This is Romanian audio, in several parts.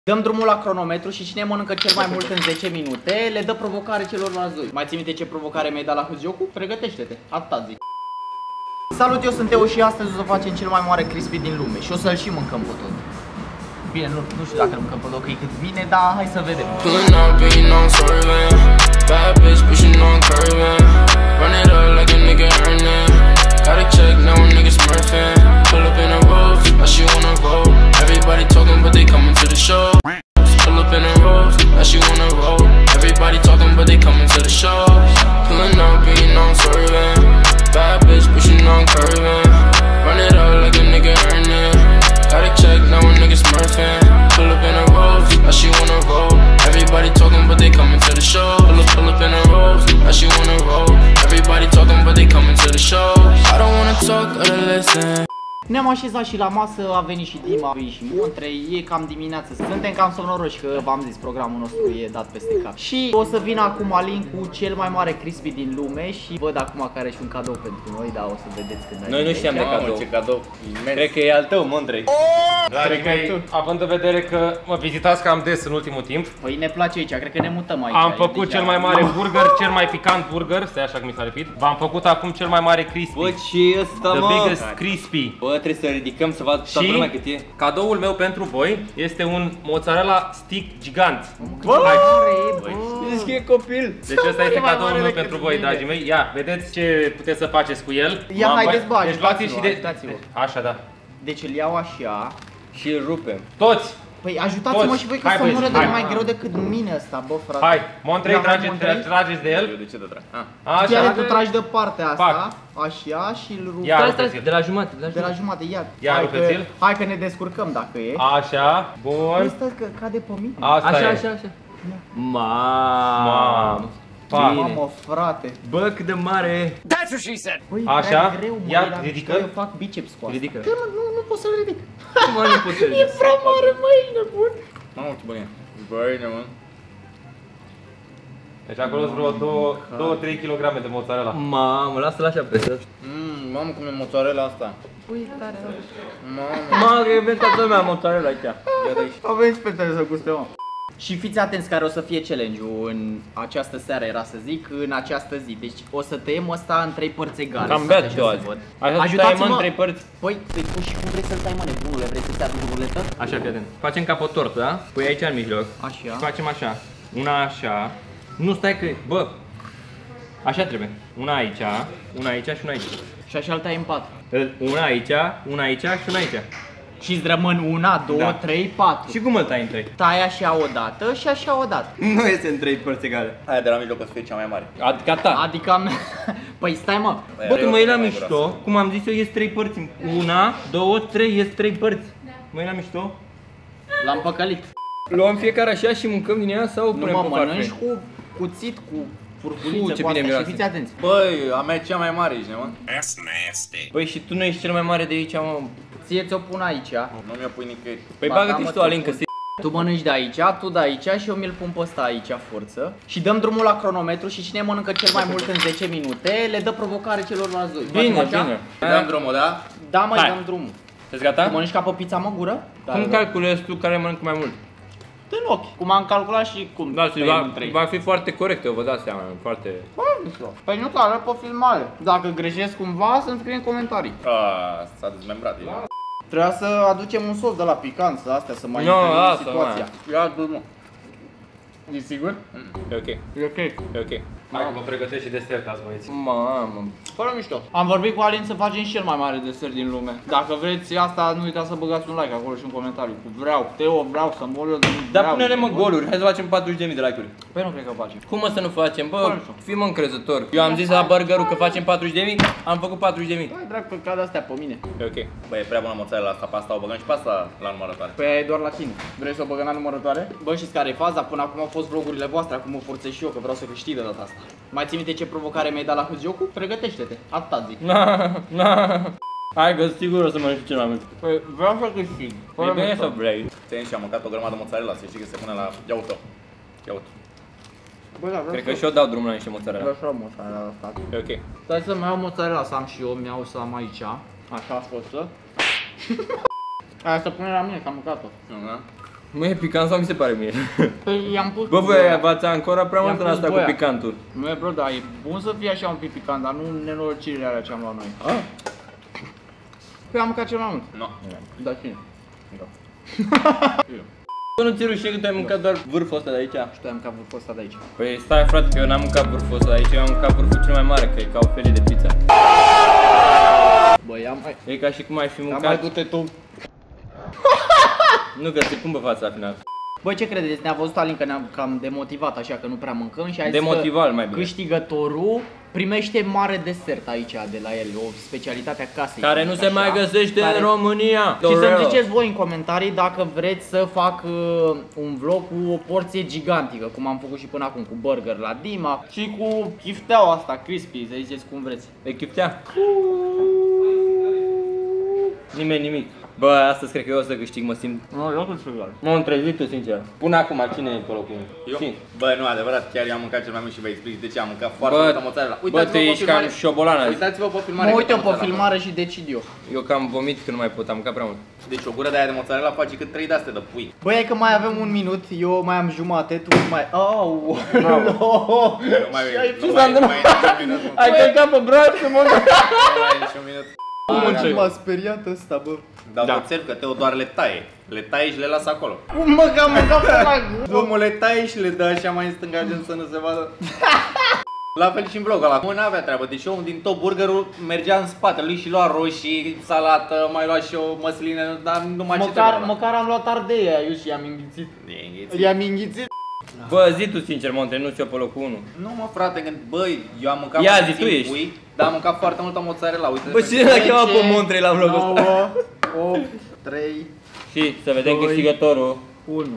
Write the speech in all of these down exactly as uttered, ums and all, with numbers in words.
Dăm drumul la cronometru și cine mănâncă cel mai mult în zece minute le dă provocare celorlalți doi. Mai ții minte ce provocare mi-ai dat la Hâziocu? Pregătește-te, atâta zic. Salut, eu sunt Teo și astăzi o să facem cel mai mare crispy din lume și o să-l și mâncăm pe tot. Bine, nu, nu știu dacă îl mâncăm pe tot, că e cât bine, dar hai să vedem. Gotta check, now a nigga smurfing. Pull up in a Rolls, now she wanna roll. Everybody talking, but they coming to the show. Pull up in a Rolls, now she wanna roll. Everybody talking, but they coming to the show. Pulling up, being on swerving. Bad bitch, pushing on curving. Run it up like a nigga earning. Gotta check, now a nigga smurfing. Pull up in a Rolls, now she wanna roll. Everybody talking, but they coming to the show. Pull up, pull up in a Rolls, now she wanna roll. Everybody talking, but they coming to the show. I don't wanna talk, gotta listen. Ne-am așezat și la masă, a venit și Dima, a venit și Montre, e cam dimineață. Suntem cam somnoroși că v-am zis, programul nostru e dat peste cap. Și o să vină acum Alin cu cel mai mare crispy din lume și văd acum care și un cadou pentru noi, dar o să vedeți când. Noi nu știam de cadou. Ce cadou. Cred că e al tău, Mondrei. Cred că e, având în vedere că mă vizitați cam des în ultimul timp. Păi ne place aici, cred că ne mutăm aici. Am făcut cel mai mare burger, cel mai picant burger, stai așa că mi s-a lipit. V-am făcut acum cel mai mare crispy. Bă, ce ăsta, mă? The biggest crispy. Bă, trebuie să ridicăm să vadă toată lumea cât e. Cadoul meu pentru voi este un mozzarella stick gigant. Bă, Zici că e copil. Deci ăsta este cadoul meu pentru voi, dragii mei. Ia, vedeți ce puteți să faceți cu el. Ia, haideți, bă, deci luați și de... ajutați-vă. Așa, da. Deci îl iau așa. Și îl rupem. Toți! Păi ajutați-mă și voi că să mură de mai greu decât mine ăsta, bă, frate. Hai, Montrei, trageți de el. Eu de ce te trag? Așa. Chiar tu tragi de partea asta, așa și îl rupi. Ia, rupeți-l. De la jumătate, de la jumătate, ia. Ia, rupeți-l. Hai că ne descurcăm dacă e. Așa, bun. Păi stai că cade pe mine. Asta așa, e. așa, așa. Mamă. Mamă, frate. Bă, cât de mare. That's what she said. Băi, așa, greu, mă, ia, ridică. Eu fac biceps cu asta. Ridică. Că nu, nu, nu pot să-l ridic. Cum nu poți să ridici? E prea mare, măi, nebun. Mamă, ce bun e. Băi, nebun. Deci acolo sunt vreo două trei kilograme de mozzarella. Mamă, lasă-l așa presă. Mmm, mamă, cum e mozzarella asta. Ui, tare. Mamă. Mamă, că e venit toată lumea mozzarella aici. Ia de aici. Aveți fetele să guste, mă. Și fiți atenți care o să fie challenge-ul în această seară, era să zic, în această zi. Deci o să tăiem ăsta în trei părți egale. Cam beat eu azi. Ajutați-mă în trei părți. Păi, păi tu și cum vrei să-l tai, mă, nebunule? Vrei să te arunci ruletă? Așa, fii atent. Facem ca pe o tortă, da? Pui aici în mijloc. Așa. Facem așa. Una așa. Nu stai că, bă. Așa trebuie. Una aici, una aici și una aici. Și așa-l tai în patru. Una aici, una aici și una aici. Și îți rămân una, două, da. trei, patru. Și cum îl tai în trei? Tai așa o dată și așa o dată. Nu este în trei părți egale. Aia de la mijloc o să fie cea mai mare. Adică ta. Adică am... Păi stai, mă. Bă, tu mă iei la mișto, cum am zis eu, ies trei părți. Una, două, trei, ies trei părți. Mă iei la mișto? L-am păcălit. Luăm fiecare așa și mâncăm din ea sau nu punem mă pe mănânci farfe? cu cuțit, cu furculiță, ce cu bine astea miroase. și fiți atenți. Băi, a mea e cea mai mare, ești mă? That's nasty. Păi și tu nu ești cel mai mare de aici, mă. Ție ți-o pun aici. Nu mi-o pui nicăieri. Păi Ba, bagă-te da, și mă, tu, Alin, că tu mănânci de aici, tu de aici și eu mi-l pun pe ăsta aici, forță. Și dăm drumul la cronometru și cine mănâncă cel mai mult în zece minute le dă provocare celorlalți doi. Bine, bine. Dăm drumul, da? Da, mai Hai. dăm drumul. Ești gata? Tu mănânci ca pe pizza, mă, gură? Cum calculezi tu care mănâncă mai mult? În ochi. Cum am calculat și cum. Da, și va, va fi foarte corect, eu vă dați seama, foarte... Păi nu care pe filmare. Dacă greșesc cumva, să-mi scrie în comentarii. Aaa, s-a dezmembrat. Trebuia să aducem un sos de la picant, să astea, să mai No, întâlnim lasă, situația. Ia drumul. E sigur? E ok, E ok. e ok. Hai că vă pregătesc și desert azi, băieți. Mamă. Fără mișto. Am vorbit cu Alin să facem cel mai mare desert din lume. Dacă vreți asta, nu uitați să băgați un like acolo și un comentariu cu vreau, Teo, vreau să mor eu de Dar pune-ne mă goluri, hai să facem patruzeci de mii de like-uri. Păi nu cred că facem. Cum mă să nu facem? Bă, Fără mișto. fii mă încrezător. Eu am zis la burgerul că facem patruzeci de mii, am făcut patruzeci de mii. Păi drag, că cad astea pe mine. E ok. Băi, e prea bună mozzarella asta, pe asta o băgăm și pe asta la numărătoare. Păi e doar la tine. Vrei să o băgăm la numărătoare? Bă, știți care e faza? Până acum au fost vlogurile voastre, acum o forțez și eu, că vreau să câștig de data asta. Mai ții minte ce provocare mi-ai dat la Hâziocu? Pregătește-te, atâta zic. Na, na. Hai că sigur o să mănânci cel mai mult. Păi vreau să câștig. E bine să vrei. Țin și am mâncat o grămadă mozzarella, să știi că se pune la... Ia uite-o. Ia uite. Bă, da, vreau Cred să... că și eu dau drumul la niște mozzarella. Vreau să iau mozzarella asta. E ok. Stai să-mi iau mozzarella, să am și eu, mi-au să am aici. Așa a fost să. Aia să pune la mine, că am mâncat-o. Da? Nu e picant sau mi se pare mie? Păi i-am pus. Bă, voi v-ați ancorat prea mult în asta cu picantul. Nu e, bro, dar e bun să fie așa un pic picant, dar nu nenorocirile alea ce am luat noi. Ah. Păi am mâncat cel mai mult. Nu. Da, cine? Da. Bă, nu ți-e rușine că tu ai mâncat doar vârful ăsta de aici? Și tu ai mâncat vârful ăsta de aici. Păi stai frate, că eu n-am mâncat vârful ăsta de aici, eu am mâncat vârful cel mai mare, că e ca o felie de pizza. Bă, ia mai... E ca și cum ai fi Ia mai mâncat... du-te tu. Nu, că te pun pe fața la final. Băi, ce credeți? Ne-a văzut Alin că ne-am cam demotivat așa că nu prea mâncăm și a zis Demotivat că mai bine. câștigătorul primește mare desert aici de la el, o specialitate a casei. Care nu se așa, mai găsește care... în România. Și să-mi ziceți voi în comentarii dacă vreți să fac uh, un vlog cu o porție gigantică, cum am făcut și până acum, cu burger la Dima și cu chifteaua asta, crispy, să ziceți cum vreți. E chiftea? Nimeni nimic. Bă, astăzi cred că eu o să câștig, mă simt. Nu, eu nu știu. M-am trezit tu, sincer. Până acum, cine e pe locul unu? Eu? Cine? Bă, nu, adevărat, chiar eu am mâncat cel mai mult și vă explic de ce am mâncat foarte Bă, multă mozzarella. bă, tu ești cam șobolan azi. Uitați-vă pe filmare. Mă uit câtă eu pe mozzarella. filmare și decid eu. Eu cam vomit că nu mai pot, am mâncat prea mult. Deci o gură de aia de mozzarella face cât trei de-astea de pui. Băi, hai că mai avem un minut, eu mai am jumate, tu mai... Au! Nu mai nu mai nu mai e niciun minut. Nu Ai călcat pe braț, mă! mai e niciun minut. M-a speriat ăsta, bă. Dar vă observ că Teo doar le taie. Le taie și le lasă acolo. Cum mă, că am mâncat pe la gură? Omul le taie și le dă așa mai în stânga, gen să nu se vadă. La fel și în vlogul ăla. Mă, n-avea treabă, deci omul din tot burgerul mergea în spate lui și lua roșii, salată, mai lua și o măsline, dar nu mai ce Măcar, trebuie. măcar am luat ardei eu și i-am înghițit. E înghițit. I-am înghițit. Bă, zi tu sincer, Montre, nu ți-o pe locul unu. Nu mă frate, când băi, eu am mâncat Ia mai zi, puțin tu ești. pui, dar am mâncat foarte multă mozzarella, uite. Bă, cine l-a chemat pe Montre la vlogul ăsta? nouă, opt, trei, Și să vedem Doi. câștigătorul. unu.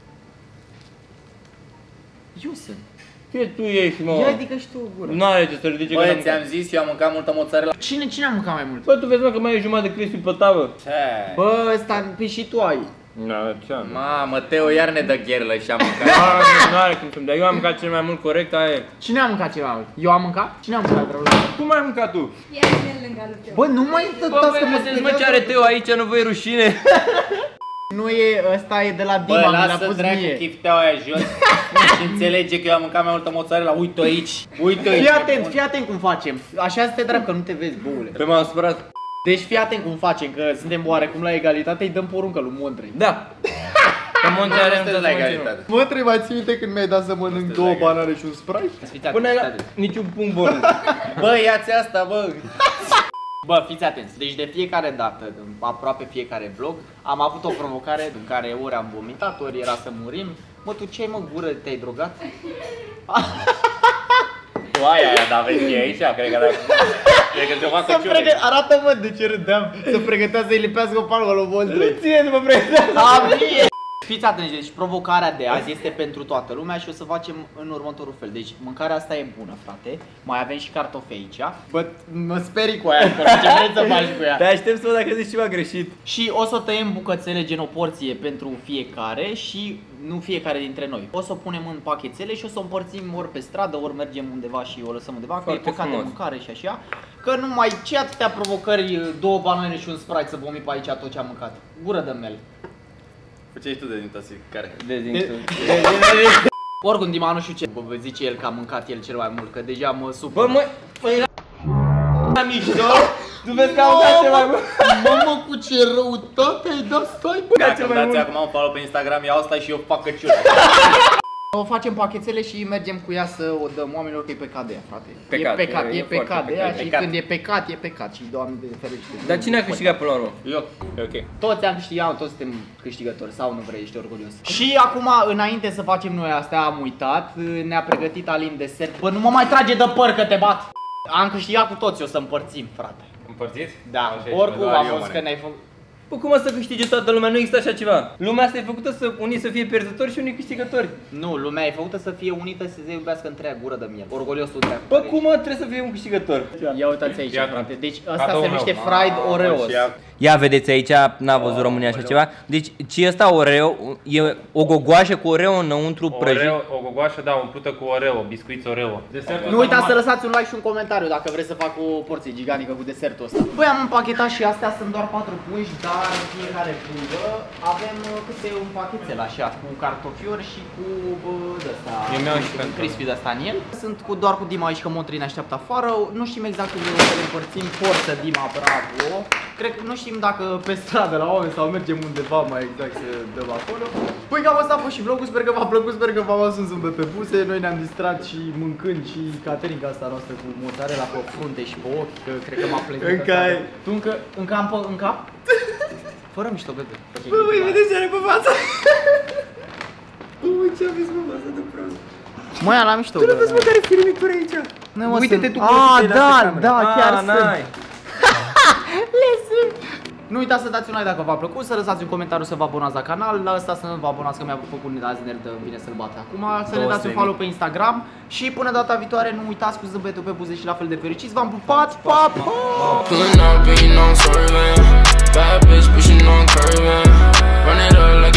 Eu sunt. Ce tu ești, mă? Ia adică și tu o gură. Nu are ce să ridice că Băi, n-am ți-am mâncat. zis, eu am mâncat multă mozzarella. Cine, cine a mâncat mai mult? Bă, tu vezi, mă, că mai e jumătate de crispy pe tavă. Ce? Bă, ăsta, pe și tu ai. Nu, ce am? Mamă, Teo iar ne dă gherlă și am mâncat. Nu are cum să-mi dea, eu am mâncat cel mai mult corect, aia e. Cine a mâncat ceva mult? Eu am mâncat? Cine a mâncat rău? Cum ai mâncat tu? Ia vine lângă lui Teo. Bă, nu mai Bă, dați că băi, mă vedeți, mă, ce are Teo aici, nu vă-i rușine? Nu e, ăsta e de la Bă, Dima, mi l-a lasă pus dracu mie. chifteaua aia jos și înțelege că eu am mâncat mai multă mozzarella. Uite aici, uite aici. Fii atent, fii atent cum facem. Așa să te drept că nu te vezi, băule. Pe m-am supărat. Deci fii atent cum facem, că suntem oarecum la egalitate, îi dăm poruncă lui Mondrei. Da. Că Montre are Asta e înțeles la să mă egalitate. Mondrei, mai ții minte când mi-ai dat să mănânc două banane și un Sprite? Până la niciun punct bonus. Bă, ia-ți asta, bă. Bă, fiți atenți, deci de fiecare dată, în aproape fiecare vlog, am avut o provocare în care ori am vomitat, ori era să murim. Mă, tu ce ai, mă, gură, te-ai drogat? Tu aia, aia, dar vezi, e aici, cred că dacă... Cred că te-o facă Să ciure. pregă... Arată-mă de ce râdeam, să pregătea să-i lipească o palmă lui Mondrei. Ție să mă pregătească. A, mie! Fiți atenți, deci provocarea de azi este pentru toată lumea și o să facem în următorul fel. Deci mâncarea asta e bună, frate. Mai avem și cartofi aici. Bă, mă sperii cu aia, că ce vrei să faci cu ea. Te aștept să văd dacă zici ceva greșit. Și o să tăiem bucățele gen o porție pentru fiecare și nu fiecare dintre noi. O să o punem în pachețele și o să o împărțim ori pe stradă, ori mergem undeva și o lăsăm undeva, că e Foarte păcat de frumos. mâncare și așa. Că nu mai ce atâtea provocări, două banane și un Sprite să vomit pe aici tot ce am mâncat. Gură de mele. Ce ești tu de intoxicare? Dezintul. Oricum, Dima, nu știu ce bă, zice el că a mâncat el cel mai mult, că deja mă supăr. Bă, mă, păi era la mișto. Tu vezi că am dat ceva mult. Mamă, cu ce răutate ai dat, stai bă! Dacă îmi dați acum un follow pe Instagram, iau asta și eu fac căciulă. O facem pachetele și mergem cu ea să o dăm oamenilor că e pecat de ea, frate. Pecat, e pecat, e- e, e pecat foarte de ea pecat. și Pecat. când e pecat, e pecat și Doamne de ferește. Dar cine a câștigat până la urmă? Eu, e ok. Toți am câștigat, toți suntem câștigători, sau nu vrei, ești orgolios. Și acum, înainte să facem noi astea, am uitat, ne-a pregătit Alin desert. Bă, nu mă mai trage de păr că te bat! Am câștigat cu toți, o să împărțim, frate. Împărțiți? Da, Așa e, oricum doar am eu, văzut mă, că ne-ai făcut. Bă, cum o să câștige toată lumea? Nu există așa ceva. Lumea asta e făcută să unii să fie pierzători și unii câștigători. Nu, lumea e făcută să fie unită, să se iubească întreaga gură de miel. Orgoliosul de Bă, cum mă, trebuie să fie un câștigător? Ia uitați aici, Ia, frate. Deci asta Cadou se meu. numește fried Oreos. Și ia- Ia vedeți aici, n-a văzut România așa ceva. Deci, ce ăsta Oreo, e o gogoașă cu Oreo înăuntru prăjit. Oreo, o gogoașă, da, umplută cu Oreo, biscuiți Oreo. Desertul Nu ăsta uitați să numai- lăsați un like și un comentariu dacă vreți să fac o porție gigantică cu desertul ăsta. Băi, am împachetat și astea, sunt doar patru pungi, dar Dar în fiecare pungă avem câte un pachetel așa, cu cartofiori și cu ăsta, crispy de asta în el. Sunt cu, doar cu Dima aici, că Montri ne așteaptă afară. Nu știm exact unde o să le împărțim. Forță, Dima, bravo. Cred că nu știm dacă pe stradă la oameni sau mergem undeva mai exact să dăm acolo. Păi cam asta a fost și vlogul, sper că v-a plăcut, sper că v-am ajuns un pe buse. Noi ne-am distrat și mâncând și cateringa asta noastră cu mozzarella pe frunte și pe ochi, că cred că m-a plăcut. Încă ai. Tu încă, încă am pe, în cap? Fără mișto, bebe. Bă, băi, vedeți ce are pe față? Băi, ce aveți pe față de prost? Măi, ala mișto. Tu nu vezi, mă, care firmicuri aici? Uite-te tu cum Ah, da, da, chiar ah, sunt. Nu uitați să dați un like dacă v-a plăcut, să lăsați un comentariu să vă abonați la canal, la ăsta să nu vă abonați că mi-a făcut azi nerd, vine să-l bată acum, să ne dați un follow pe Instagram și până data viitoare nu uitați cu zâmbetul pe buze și la fel de fericiți, v-am pupat, pa, pa!